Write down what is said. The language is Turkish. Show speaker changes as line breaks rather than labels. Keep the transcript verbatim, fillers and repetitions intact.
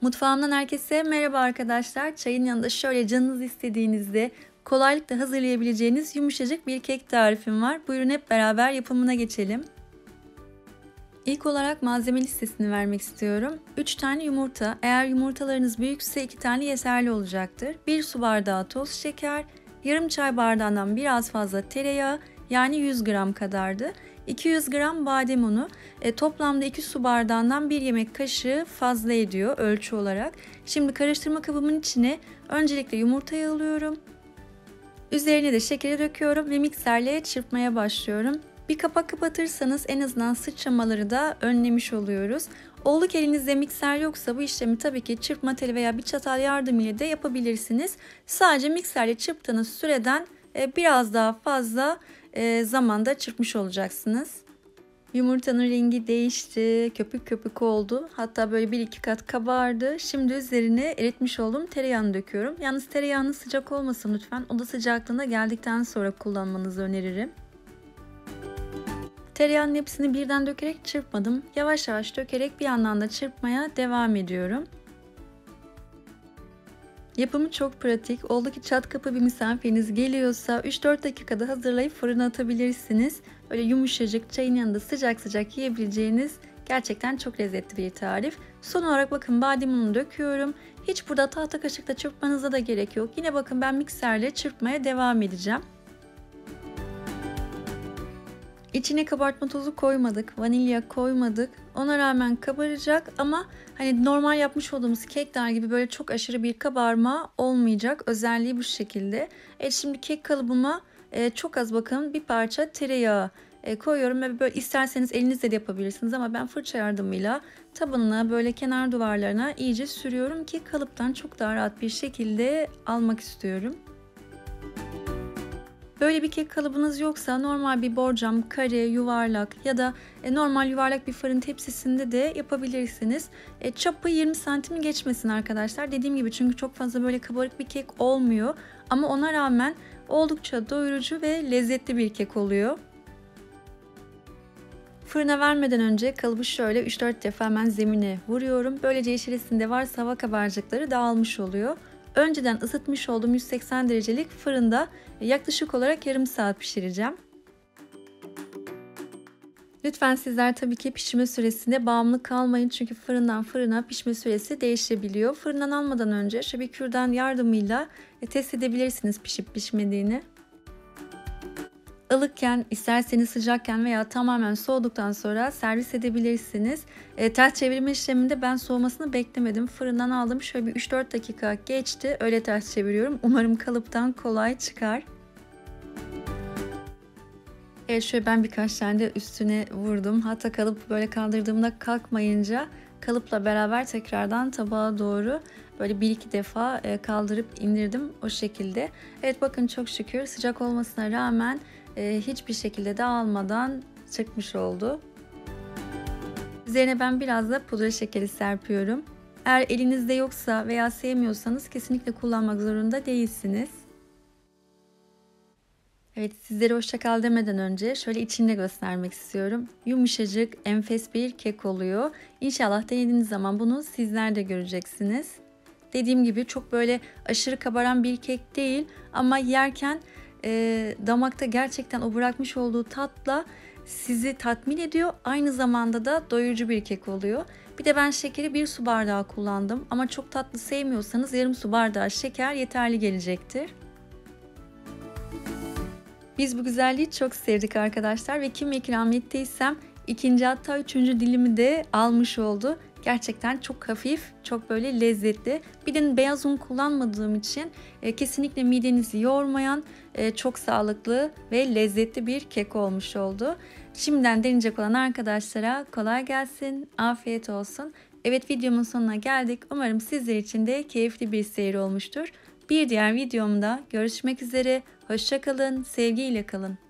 Mutfağımdan herkese merhaba arkadaşlar. Çayın yanında şöyle canınız istediğinizde kolaylıkla hazırlayabileceğiniz yumuşacık bir kek tarifim var. Buyurun hep beraber yapımına geçelim. İlk olarak malzeme listesini vermek istiyorum. üç tane yumurta. Eğer yumurtalarınız büyükse iki tane yeterli olacaktır. bir su bardağı toz şeker, yarım çay bardağından biraz fazla tereyağı, yani yüz gram kadardı. iki yüz gram badem unu, e, toplamda iki su bardağından bir yemek kaşığı fazla ediyor ölçü olarak. Şimdi karıştırma kabımın içine öncelikle yumurtayı alıyorum. Üzerine de şekeri döküyorum ve mikserle çırpmaya başlıyorum. Bir kapak kapatırsanız en azından sıçramaları da önlemiş oluyoruz. Oldu ki elinizde mikser yoksa bu işlemi tabii ki çırpma teli veya bir çatal yardımıyla da yapabilirsiniz. Sadece mikserle çırptığınız süreden e, biraz daha fazla e, zamanda çırpmış olacaksınız. Yumurtanın rengi değişti, köpük köpük oldu. Hatta böyle bir iki kat kabardı. Şimdi üzerine eritmiş olduğum tereyağını döküyorum. Yalnız tereyağının sıcak olmasın lütfen. Oda sıcaklığına geldikten sonra kullanmanızı öneririm. Tereyağının hepsini birden dökerek çırpmadım. Yavaş yavaş dökerek bir yandan da çırpmaya devam ediyorum. Yapımı çok pratik. Oldu ki çat kapı bir misafiriniz geliyorsa üç dört dakikada hazırlayıp fırına atabilirsiniz. Böyle yumuşacık, çayın yanında sıcak sıcak yiyebileceğiniz gerçekten çok lezzetli bir tarif. Son olarak bakın badem ununu döküyorum. Hiç burada tahta kaşıkla çırpmanıza da gerek yok. Yine bakın ben mikserle çırpmaya devam edeceğim. İçine kabartma tozu koymadık, vanilya koymadık. Ona rağmen kabaracak ama hani normal yapmış olduğumuz kekler gibi böyle çok aşırı bir kabarma olmayacak. Özelliği bu şekilde. Evet, şimdi kek kalıbıma e, çok az bakın bir parça tereyağı e, koyuyorum ve böyle isterseniz elinizle de yapabilirsiniz ama ben fırça yardımıyla tabanına böyle kenar duvarlarına iyice sürüyorum ki kalıptan çok daha rahat bir şekilde almak istiyorum. Böyle bir kek kalıbınız yoksa normal bir borcam, kare, yuvarlak ya da normal yuvarlak bir fırın tepsisinde de yapabilirsiniz. E, çapı yirmi santim geçmesin arkadaşlar. Dediğim gibi çünkü çok fazla böyle kabarık bir kek olmuyor. Ama ona rağmen oldukça doyurucu ve lezzetli bir kek oluyor. Fırına vermeden önce kalıbı şöyle üç dört defa hemen zemine vuruyorum. Böylece içerisinde varsa hava kabarcıkları dağılmış oluyor. Önceden ısıtmış olduğum yüz seksen derecelik fırında yaklaşık olarak yarım saat pişireceğim. Lütfen sizler tabii ki pişirme süresinde bağımlı kalmayın. Çünkü fırından fırına pişme süresi değişebiliyor. Fırından almadan önce şöyle bir kürdan yardımıyla test edebilirsiniz pişip pişmediğini. Ilıkken, isterseniz sıcakken veya tamamen soğuduktan sonra servis edebilirsiniz. E, ters çevirme işleminde ben soğumasını beklemedim. Fırından aldım. Şöyle bir üç dört dakika geçti. Öyle ters çeviriyorum. Umarım kalıptan kolay çıkar. Evet, şöyle ben birkaç tane de üstüne vurdum. Hatta kalıp böyle kaldırdığımda kalkmayınca kalıpla beraber tekrardan tabağa doğru böyle bir iki defa kaldırıp indirdim o şekilde. Evet, bakın çok şükür sıcak olmasına rağmen hiçbir şekilde dağılmadan çıkmış oldu. Üzerine ben biraz da pudra şekeri serpiyorum. Eğer elinizde yoksa veya sevmiyorsanız kesinlikle kullanmak zorunda değilsiniz. Evet, sizlere hoşça kal demeden önce şöyle içinde göstermek istiyorum. Yumuşacık, enfes bir kek oluyor. İnşallah denediğiniz zaman bunu sizler de göreceksiniz. Dediğim gibi çok böyle aşırı kabaran bir kek değil ama yerken e, damakta gerçekten o bırakmış olduğu tatla sizi tatmin ediyor. Aynı zamanda da doyurucu bir kek oluyor. Bir de ben şekeri bir su bardağı kullandım ama çok tatlı sevmiyorsanız yarım su bardağı şeker yeterli gelecektir. Biz bu güzelliği çok sevdik arkadaşlar ve kim ikram ettiysem ikinci hatta üçüncü dilimi de almış oldu. Gerçekten çok hafif, çok böyle lezzetli. Bir de beyaz un kullanmadığım için e, kesinlikle midenizi yormayan, e, çok sağlıklı ve lezzetli bir kek olmuş oldu. Şimdiden deneyecek olan arkadaşlara kolay gelsin, afiyet olsun. Evet, videomun sonuna geldik. Umarım sizler için de keyifli bir seyir olmuştur. Bir diğer videomda görüşmek üzere. Hoşça kalın, sevgiyle kalın.